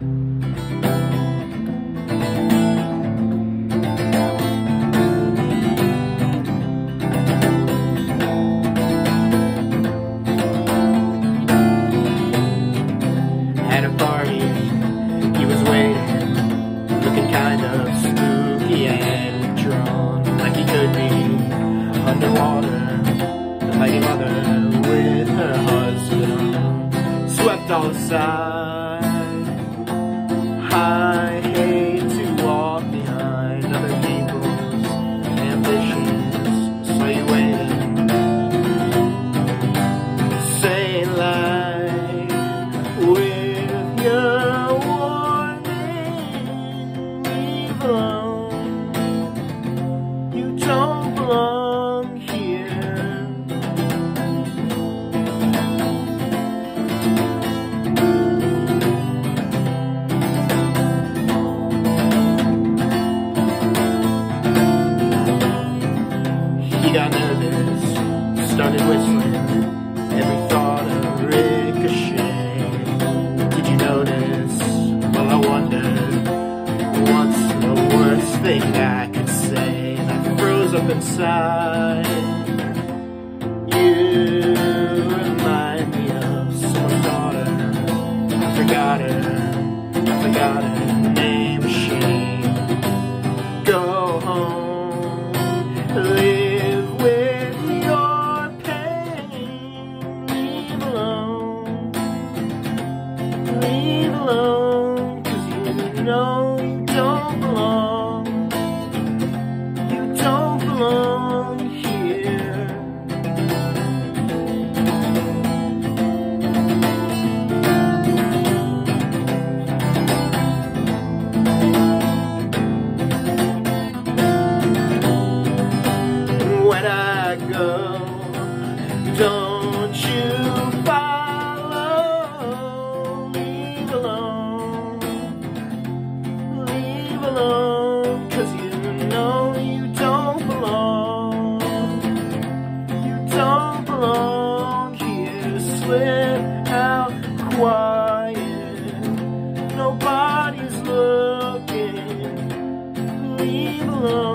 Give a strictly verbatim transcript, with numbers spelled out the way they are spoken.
At a party, he was waiting, looking kind of spooky and drawn, like he could be underwater. The mighty mother with her husband on, swept all aside. I hate to walk behind other people's ambitions, so you waiting, say like with your warning, leave alone. You don't belong here. He got nervous, started whistling, every thought a ricochet. Did you notice? Well, I wondered, what's the worst thing I could say? And I froze up inside. You remind me of someone's daughter. I forgot her, I forgot her name, Shane. Go home, live with your pain. Leave alone, leave alone, 'cause you know you don't belong. You don't belong here. When I go, don't you follow. Leave alone, leave alone, 'cause you know you don't belong. You don't belong here. Slip out quiet, nobody's looking. Leave alone.